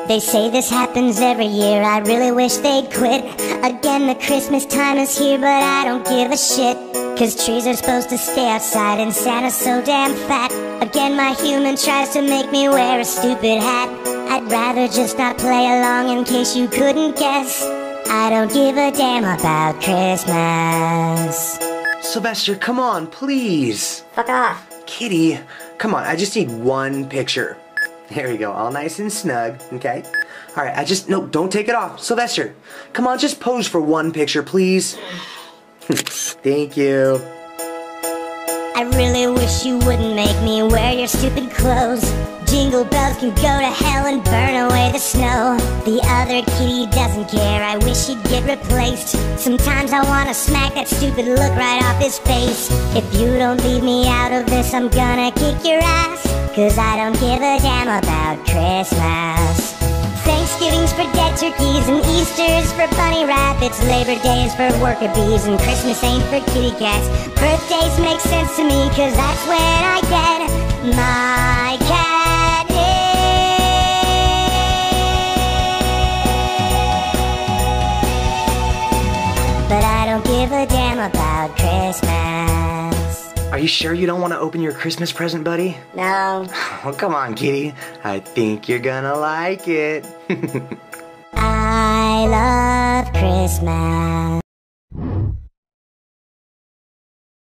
They say this happens every year, I really wish they'd quit. Again, the Christmas time is here, but I don't give a shit. Cause trees are supposed to stay outside and Santa's so damn fat. Again, my human tries to make me wear a stupid hat. I'd rather just not play along in case you couldn't guess. I don't give a damn about Christmas. Sylvester, come on, please. Fuck off. Kitty, come on, I just need one picture. There we go, all nice and snug, okay? Alright, no, don't take it off. Sylvester, come on, just pose for one picture, please. Thank you. I really wish you wouldn't make me wear your stupid clothes. Jingle bells can go to hell and burn away the snow. The other kitty doesn't care, I wish he'd get replaced. Sometimes I wanna smack that stupid look right off his face. If you don't leave me out of this, I'm gonna kick your ass. Cause I don't give a damn about Christmas. Thanksgiving's for dead turkeys and Easter's for bunny rabbits. Labor Day is for worker bees and Christmas ain't for kitty cats. Birthdays make sense to me cause that's when I get my cat. But I don't give a damn about Christmas. Are you sure you don't want to open your Christmas present, buddy? No. Oh, come on, kitty. I think you're gonna like it. I love Christmas.